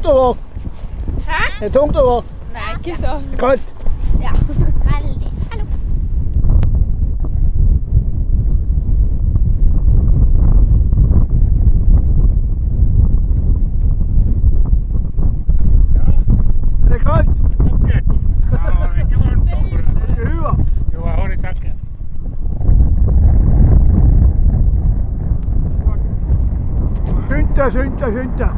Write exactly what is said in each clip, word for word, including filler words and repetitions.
tungt over? Hæ? Er det tungt over? Nei, ikke så. Kaldt? Ja, veldig. Hallo. Er det kaldt? Vakkert. Ja, ikke varmt akkurat. Skal du ha? Jo, jeg har i sekken. Skynd deg, skynd deg, skynd deg.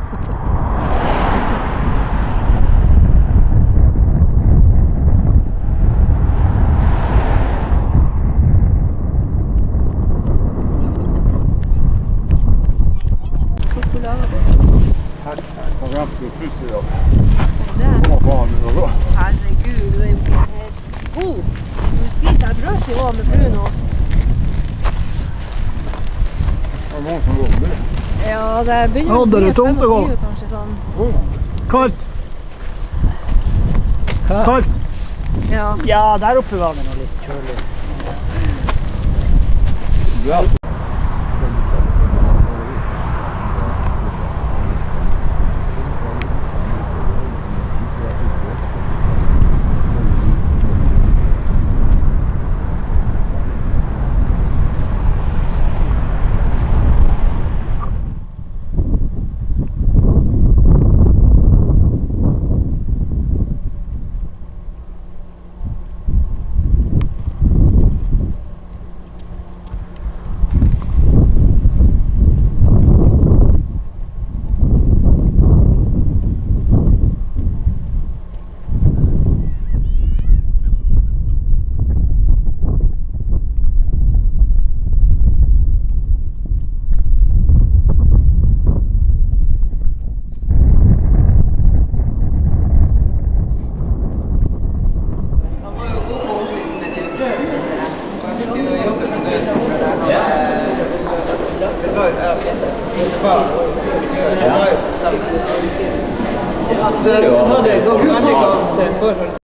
Her kan jeg jo plutselig da. Der. Må banen og gå. Herregud, du er jo ikke helt god. Du spiser jeg brødskive også med brun ost. Det er noen som går på det. Ja, det begynner Ja, å det bli er tomt å gå. femogtyve kanskje sånn. Kaldt? Kaldt? Ja. Ja, der oppe var det noe litt kjølig. Ja. Så det går kanskje ikke an til